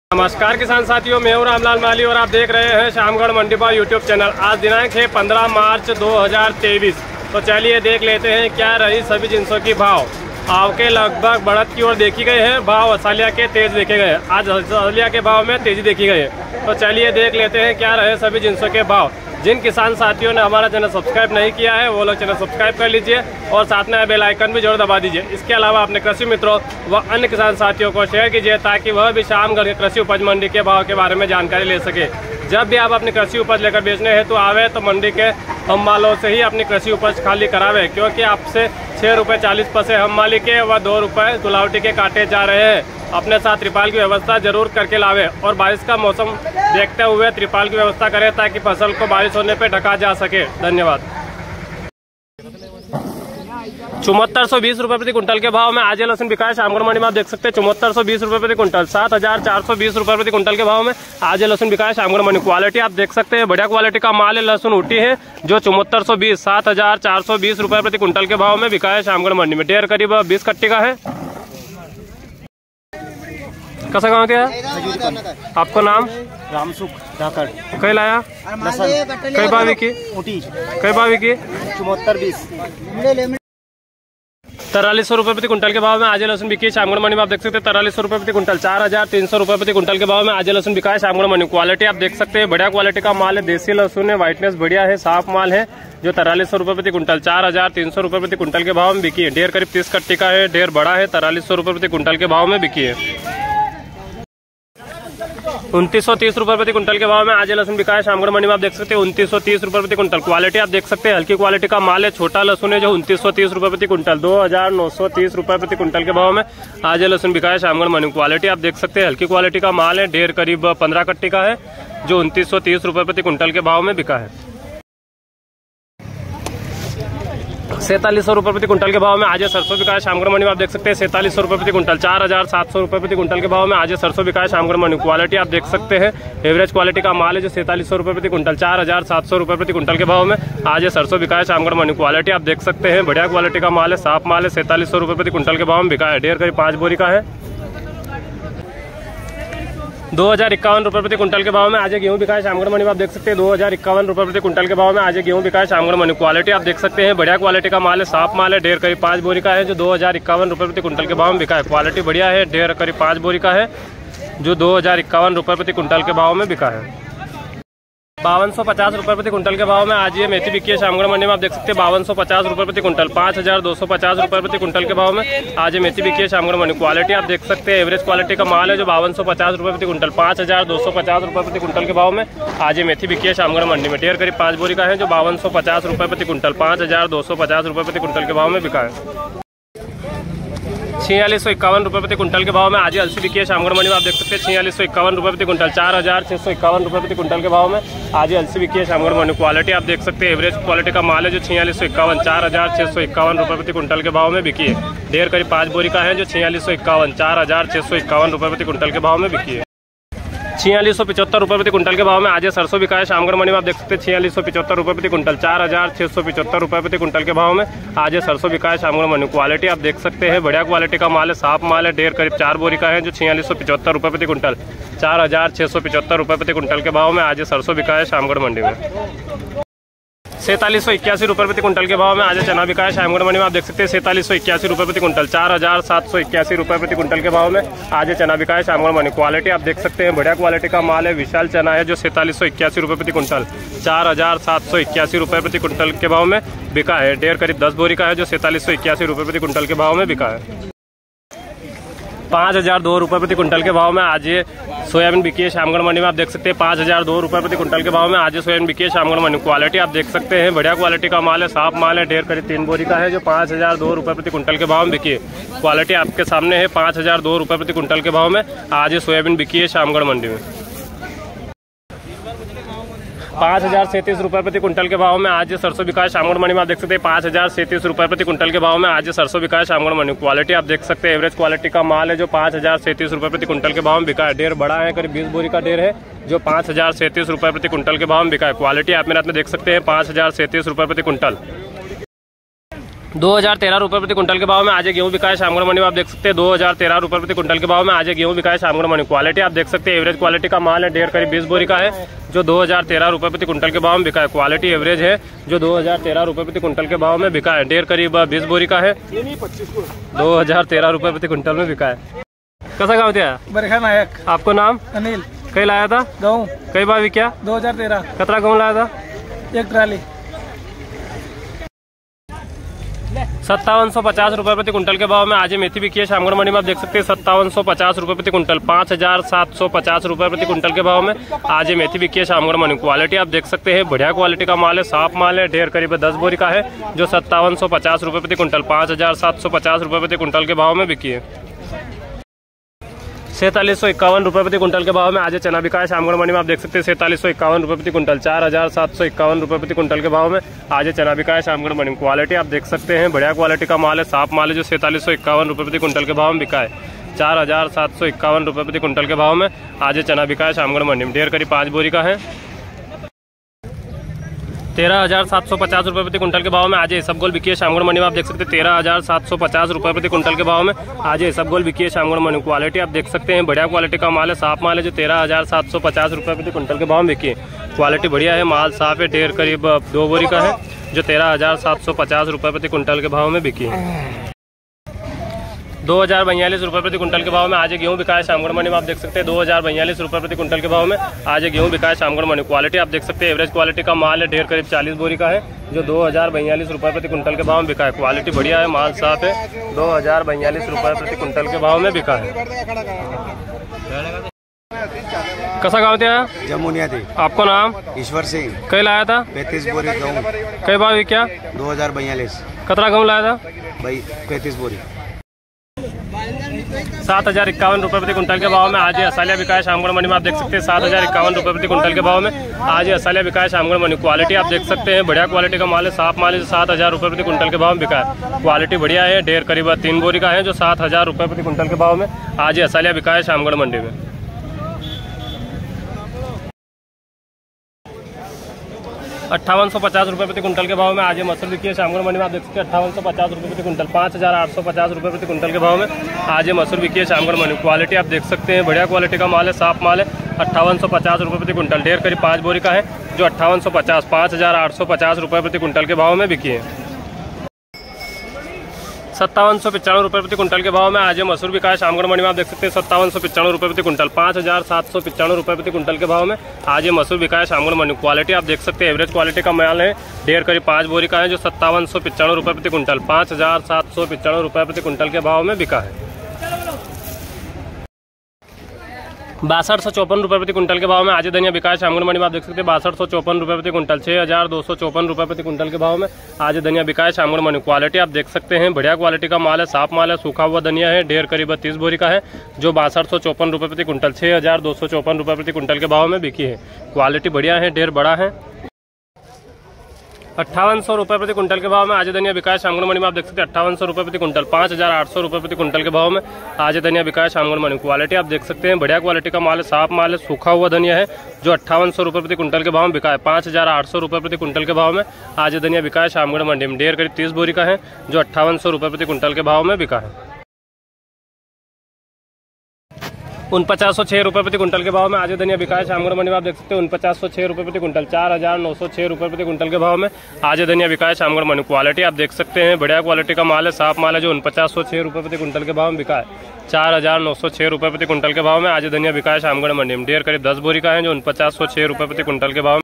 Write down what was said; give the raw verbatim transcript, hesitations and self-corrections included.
नमस्कार किसान साथियों, मैं हूं रामलाल माली और आप देख रहे हैं शामगढ़ मंडी भाव यूट्यूब चैनल। आज दिनांक है पंद्रह मार्च दो हज़ार तेईस। तो चलिए देख लेते हैं क्या रही सभी जिनसों की भाव। भाव के लगभग बढ़त की ओर देखी गई है, भाव असलिया के तेज देखे गए। आज असलिया के भाव में तेजी देखी गई है। तो चलिए देख लेते हैं क्या रहे सभी जिनसों के भाव। जिन किसान साथियों ने हमारा चैनल सब्सक्राइब नहीं किया है वो लोग चैनल सब्सक्राइब कर लीजिए और साथ में बेल आइकन भी जरूर दबा दीजिए। इसके अलावा अपने कृषि मित्रों व अन्य किसान साथियों को शेयर कीजिए ताकि वह भी शामगढ़ के कृषि उपज मंडी के भाव के बारे में जानकारी ले सके। जब भी आप अपनी कृषि उपज लेकर बेचने हेतु आवे तो मंडी के हम मालों से ही अपनी कृषि उपज खाली करावे, क्योंकि आपसे छः रुपये चालीस पैसे हम माली के व दो रुपये तुलावटी के काटे जा रहे हैं। अपने साथ त्रिपाल की व्यवस्था जरूर करके लावे और बारिश का मौसम देखते हुए त्रिपाल की व्यवस्था करें ताकि फसल को बारिश होने पर ढका जा सके। धन्यवाद। चौहत्तर सौ बीस रुपये प्रति कुंटल के भाव में आज लहसुन बिका है शामगढ़ मंडी में। आप देख सकते हैं चौहत्तर सौ बीस रुपये प्रति कुंटल। सात हजार चार सौ बीस रुपये प्रति कुंटल के भाव में आज लहसुन बिका है शामगढ़ मंडी। क्वालिटी आप देख सकते हैं बढ़िया क्वालिटी का माल है, लहसुन ऊटी है जो चौहत्तर सौ बीस सात हजार चार सौ बीस रुपये प्रति कुंटल के भाव में बिका है शामगढ़ मंडी में। डेढ़ करीब बीस कट्टी का है। कैसा गाँव क्या है आपको? नाम रामसुख धाकड़। कई लाया कई बावी की कई बावी की चौहत्तर बीस तैतालीस सौ रुपये प्रति कुंटल के भाव में आज लहसुन बिकी है शामगढ़ मंडी में। आप देख सकते हैं तैतालीस सौ रुपये प्रति कुंटल। चार हजार तीन सौ रुपये प्रति कुंटल के भाव में आज लहसुन बिका है शामगढ़ मंडी। क्वालिटी आप देख सकते हैं बढ़िया क्वालिटी का माल है, देसी लहसुन है, व्हाइटनेस बढ़िया है, साफ माल है जो तैतालीस सौ रुपये प्रति कुंटल चार हजार तीन सौ रुपये प्रति कुंटल के भाव में बिकी है। ढेर करीब तीस कट्टी का है, ढेर बड़ा है, तैतालीस सौ रुपये प्रति कुंटल के भाव में बिकी है। उनतीस सौ तीस रुपये प्रति कुंटल के भाव में आज लहसुन बिका है शामगढ़ मंडी में। आप देख सकते हैं उनतीस सौ तीस रुपये प्रति कुंटल। क्वालिटी आप देख सकते हैं हल्की क्वालिटी का माल है, छोटा लहसुन है जो उनतीस सौ तीस रुपये प्रति कुंटल दो हजार नौ सौ तीस रुपये प्रति कुंटल के भाव में आज लहसुन बिका है शामगढ़ मंडी। क्वालिटी आप देख सकते हैं हल्की क्वालिटी का माल है, ढेर करीब पंद्रह कट्टी का है जो उनतीस सौ तीस रुपये प्रति कुंटल के भाव में बिका है। सैंतालीस सौ रुपये प्रति कुंटल के भाव में आज सरसों बिका है शामगढ़ मंडी में। आप देख सकते हैं सैंतालीस सौ रुपये प्रति कुंटल चार हजार सात सौ रुपये प्रति कुंटल के भाव में आज सरसों बिका है शामगढ़ मंडी। क्वालिटी आप देख सकते हैं एवरेज क्वालिटी का माल है जो सैंतालीस सौ रुपये प्रति कुंटल चार हजार सात सौ रुपये प्रति कुंटल के भाव में आज सरसों बिका है शामगढ़ मंडी। क्वालिटी आप देख सकते हैं बढ़िया क्वालिटी का माल है, साफ माल है, सैंतालीस सौ रुपये प्रति कुंटल के भाव में बिका है। ढेर करीब पाँच बोरी का है। दो हजार इक्यावन रुपये प्रति कुंटल के भाव में आज गेहूं बिका है शामगढ़ मंडी में। आप देख सकते हैं दो हजार इक्यावन रुपये प्रति कुंटल के भाव में आज गेहूं बिका है शामगढ़ मंडी। क्वालिटी आप देख सकते हैं बढ़िया क्वालिटी का माल है, साफ माल है, ढेर करीब पाँच बोरी का है जो दो हजार इक्यावन रुपये प्रति कुंटल के भाव में बिका है। क्वालिटी बढ़िया है, ढेर करीब पाँच बोरी का है जो दो हजार इक्यावन रुपये प्रति कुंटल के भाव में बिका है। बावन सौ पचास रुपये प्रति कुंटल के भाव में आज ये मेथी बिकी है शामगढ़ मंडी में। आप देख सकते हैं बावन सौ पचास रुपये प्रति कुंटल पाँच हजार दो सौ पचास रुपये प्रति कुंटल के भाव में आज ये मेथी बिकी है शामगढ़ मंडी। क्वालिटी आप देख सकते हैं एवरेज क्वालिटी का माल है जो बावन सौ पचास रुपये प्रति कुंटल पाँच हजार दो सौ पचास रुपये प्रति कुंटल के भाव में आज ये मेथी बिकी है शामगढ़ मंडी में। ढेर करीब पाँच बोरी का है जो बावन सौ पचास रुपये प्रति कुंटल पाँच हजार दो सौ पचास रुपये प्रति कुंटल के भाव में बिका है। छियालीस सौ इक्यावन रुपये प्रति कुंटल के भाव में आज अलसी बिकी है शामगढ़ मंडी में। आप देख सकते हैं छियालीस सौ इक्यावन रुपये प्रति कुंटल चार हजार छः सौ इक्यावन रुपये प्रति कुंटल के भाव में आज अलसी बिकी है शामगढ़ मंडी। क्वालिटी आप देख सकते हैं एवरेज क्वालिटी का माल है जो छियालीस सौ इक्यावन चार हजार छः सौ इक्यावन रुपये प्रति कुंटल के भाव में बिकी है। ढेर करीब पाँच बोरी का है जो छियालीस सौ इक्यावन चार हजार छः सौ इक्यावन रुपये प्रति कुंटल के भाव में बिकी है। छियालीस सौ पिचहत्तर रुपये प्रति कुंटल के भाव में आज सरसों बिका है शामगढ़ मंडी में। आप देख सकते हैं छियालीस सौ पिचहत्तर रुपये प्रति कुंटल चार हजार छः सौ पिचहत्तर रुपये प्रति कुंटल के भाव में आज सरसों बिका है शामगढ़ मंडी। क्वालिटी आप देख सकते हैं बढ़िया क्वालिटी का माल है, साफ माल है, ढेर करीब चार बोरी का है जो छियालीस सौ पिचहत्तर रुपये प्रति कुंटल चार हजार छः सौ पिचहत्तर रुपये प्रति कुंटल के भाव में आज सरसों बिका है शामगढ़ मंडी में। सैंतालीस सौ इक्यासी रुपये प्रति कुंटल के भाव में आज चना बिका है शामगढ़ मंडी में। आप देख सकते हैं सैंतालीस सौ इक्यासी रुपये प्रति कुंटल चार हजार सात सौ इक्यासी रुपये प्रति कुंटल के भाव में आज चना बिका है शामगढ़ मंडी। क्वालिटी आप देख सकते हैं बढ़िया क्वालिटी का माल है, विशाल चना है जो सैंतालीस सौ इक्यासी रुपये प्रति कुंटल चार हजार सात सौ इक्यासी रुपये प्रति कुंटल के भाव में बिका है। ढेर करीब दस बोरी का है जो सैंतालीस सौ इक्यासी रुपये प्रति कुंटल के भाव में बिका है। पाँच हजार दो रुपये प्रति कुंटल के भाव में आज ये सोयाबीन बिकी है शामगढ़ मंडी में। आप देख सकते हैं पाँच हजार दो रुपये प्रति कुंटल के भाव में आज सोयाबीन बिकी है शामगढ़ मंडी। क्वालिटी आप देख सकते हैं बढ़िया क्वालिटी का माल है, साफ माल है, ढेर करीब तीन बोरी का है जो पाँच हजार दो रुपये प्रति कुंटल के भाव में बिकी है। क्वालिटी आपके सामने है, पाँच हजार दो रुपये प्रति कुंटल के भाव में आज सोयाबीन बिकी है शामगढ़ मंडी में। पाँच हजार सैंतीस रुपये प्रति कुंटल के भाव में आज सरसों बिका है शामगढ़ मंडी में। आप देख सकते हैं पाँच हजार सैंतीस रुपये प्रति कुंटल के भाव में आज सरसों बिका है शामगढ़ मंडी। क्वालिटी आप देख सकते हैं एवरेज क्वालिटी का माल है जो पाँच हजार सैंतीस रुपये प्रति कुंटल के भाव में बिका है। ढेर बड़ा है, करीब बीस बोरी का ढेर है जो पाँच हजार सैंतीस रुपये प्रति कुंटल के भाव में बिका है। क्वालिटी आप मेरे हाथ में देख सकते हैं पाँच हजार सैंतीस रुपये प्रति कुंटल। दो हज़ार तेरह रुपये प्रति कुंटल के भाव में आज ये गेहूँ बिका है शामगढ़ मंडी में। आप देख सकते हैं दो हज़ार तेरह रुपये प्रति कुंटल के भाव में आज ये गेहूँ बिका है शामगढ़ मंडी। क्वालिटी आप देख सकते हैं एवरेज क्वालिटी का माल है, ढेर करीब बीस बोरी का है, जो दो हज़ार तेरह रुपये प्रति कुंटल के भाव में बिका है। क्वालिटी एवरेज है, जो दो हज़ार तेरह रुपये प्रति कुंटल के भाव में बिका है, ढेर करीब बीस बोरी का है, दो हज़ार तेरह रुपये प्रति कुंटल में बिका है। कैसा गाँव था बरखा नायक। आपको नाम अनिल। कई लाया था गाँव? कई बार बिका? दो हजार तेरह। कतरा गाँव लाया था? एक ट्राली। सत्तावन सौ पचास रुपये प्रति कुंटल के भाव में आज मेथी बिकी है शामगढ़ मंडी में। आप देख सकते हैं सत्तावन सौ पचास रुपये प्रति कुंटल, पाँच हजार सात सौ पचास रुपये प्रति कुंटल के भाव में आज मेथी बिकी है शामगढ़ मंडी। क्वालिटी आप देख सकते हैं बढ़िया क्वालिटी का माल है, साफ माल है, ढेर करीब दस बोरी का है, जो सत्तावन सौ पचास रुपये प्रति कुंटल, पाँच हजार सात सौ पचास रुपये प्रति कुंटल के भाव में बिकी है। सैंतालीस सौ इक्यावन रुपये प्रति कुंटल के भाव में आज चना बिका है शामगढ़ मंडी में। आप देख सकते हैं सैंतालीस सौ इक्यावन रुपये प्रति कुंटल, चार हजार सात सौ इक्यावन रुपये प्रति कुंटल के भाव में आज चना बिका है शामगढ़ मंडी में। क्वालिटी आप देख सकते हैं बढ़िया क्वालिटी का माल है, साफ माल है, जो सैंतालीस सौ इक्यावन रुपये प्रति कुंटल के भाव में बिका है। चार हजार सात सौ इक्यावन रुपये प्रति कुंटल के भाव में आज चना बिका है शामगढ़ मंडी में, ढेर करीब पाँच बोरी का है। तेरह हजार सात सौ पचास रुपये प्रति कुंटल के भाव में आज इसबगोल बिकी है शामगढ़ मंडी में। आप देख सकते हैं तेरह हजार सात सौ पचास रुपये प्रति कुंटल के भाव में आज इसबगोल बिकी है शामगढ़ मंडी। क्वालिटी आप देख सकते हैं बढ़िया क्वालिटी का माल है, साफ माल है, जो तेरह हजार सात सौ पचास रुपये प्रति कुंटल के भाव में बिकी है। क्वालिटी बढ़िया है, माल साफ है, ढेर करीब दो बोरी का है, जो तेरह हजार सात सौ पचास रुपये प्रति कुंटल के भाव में बिकी है। दो हजार बयालीस रुपये प्रति कुंटल के भाव में आज गेहूँ बिका है शामगढ़ मंडी में। आप देख सकते हैं दो हजार बयालीस रुपये प्रति कुंटल के भाव में आज गेहूँ बिका है शामगढ़ मंडी। क्वालिटी आप देख सकते हैं एवरेज क्वालिटी का माल है, ढेर करीब चालीस बोरी का है, जो दो हजार बयालीस रुपये प्रति कुंटल के भाव में बिका है। क्वालिटी बढ़िया है, माल साफ है, दो हजार बयालीस रुपये प्रति कुंटल के भाव में बिका है। कैसा गाँव था? जमुनिया थी। आपको नाम? ईश्वर सिंह। कई लाया था? पैंतीस बोरी गेहूँ। कई बार बिका? दो हजार बयालीस। कतरा गेहूँ लाया था? भाई पैंतीस बोरी। सात हजार इक्यावन रुपये प्रति कुंटल के भाव में आज असालिया बिका है शामगढ़ मंडी में। आप देख सकते हैं सात हजार इक्यावन रुपये प्रति कुंटल के भाव में आज असालिया बिका है शामगढ़ मंडी। क्वालिटी आप देख सकते हैं बढ़िया क्वालिटी का माल है, साफ माल है, सात हजार रुपये प्रति कुंटल के भाव में बिका है। क्वालिटी बढ़िया है, ढेर करीब तीन बोरी का है, जो सात हजार रुपये प्रति कुंटल के भाव में आज असालिया बिका है शामगढ़ मंडी में। अट्ठावन सौ पचास रुपये प्रति कुंटल के भाव में आज मसूर बिकी है शामगढ़ मंडी में। आप देख सकते हैं अट्ठावन सौ पचास रुपये प्रति कुंटल, पाँच हजार आठ सौ पचास रुपये प्रति कुंटल के भाव में आज मसूर बिकी है शामगढ़ मंडी। क्वालिटी आप देख सकते हैं बढ़िया क्वालिटी का माल है, साफ माल है, अट्ठावन सौ पचास रुपये प्रति कुंटल, ढेर करीब पाँच बोरी का है, जो अट्ठावन सौ पचास पाँच हजार आठ सौ पचास रुपये प्रति कुंटल के भाव में बिकी है। सत्तावन सौ पचानवे रुपये प्रति कुंटल के भाव में आज मसूर बिका है शामगढ़ मंडी में। आप देख सकते हैं सत्तावन सौ पचानवे रुपये प्रति कुंटल, पाँच हजार सात सौ पचानवे रुपये प्रति कुंटल के भाव में आज मसूर बिका है शामगढ़ मंडी। क्वालिटी आप देख सकते हैं एवरेज क्वालिटी का माल है, ढेर करीब पाँच बोरी का है, जो सत्तावन सौ पचानवे रुपये प्रति कुंटल, पाँच हजार सात सौ पचानवे रुपये प्रति कुंटल के भाव में बिका है। बासठ सौ चौपन रुपये प्रति कुंटल के भाव में आज धनिया बिका है शामगढ़ मंडी में। आप देख सकते हैं बासठ सौ चौपन रुपये प्रति कुंटल, छः हजार दो सौ चौपन रुपये प्रति कुंटल के भाव में आज धनिया बिका है शामगढ़ मंडी। क्वालिटी आप देख सकते हैं बढ़िया क्वालिटी का माल है, साफ माल है, सूखा हुआ धनिया है, ढेर करीब तीस बोरी का है, जो बासठ सौ चौपन रुपये प्रति कुंटल, छः हजार दो सौ चौपन रुपये प्रति कुंटल के भाव में बिकी है। क्वालिटी बढ़िया है, ढेर बड़ा है। अट्ठावन सौ रुपये प्रति कुंटल के भाव में आज धनिया बिका है शामगढ़ मंडी में। आप देख सकते हैं अट्ठावन सौ रुपये प्रति कुंटल, पाँच हजार आठ सौ रुपये प्रति कुंटल के भाव में आज धनिया बिका है शामगढ़ मंडी। क्वालिटी आप देख सकते हैं बढ़िया क्वालिटी का माल है, साफ माल है, सूखा हुआ धनिया है, जो अट्ठावन सौ रुपये प्रति कुंटल के भाव में बिका है। पाँच हजार आठ सौ रुपये प्रति कुंटल के भाव में आज धनिया बिका है शामगढ़ मंडी में, ढेर करीब तीस बोरी का है, जो अट्ठावन सौ रुपये प्रति कुंटल के भाव में बिका है। उनपचास सौ छः रुपये प्रति कुंटल के भाव में आज धनिया बिका है शामगढ़ मंडी में। आप देख सकते हैं उनपचास सौ छः रुपये प्रति कुंटल, चार हजार नौ सौ छः रुपये प्रति कुंटल के भाव में आज धनिया बिका है शामगढ़ मंडी। क्वालिटी आप देख सकते हैं बढ़िया क्वालिटी का माल है, साफ माल है, जो उनपचास सौ छः रुपये प्रति कुंटल के भाव में बिका है। चार हजार नौ सौ छः रुपये प्रति कुंटल के भाव में आज धनिया बिका है शामगढ़ मंडी में, ढेर करीब दस बोरी का है, जो उनपचास सौ छः रुपये प्रति कुंटल के भाव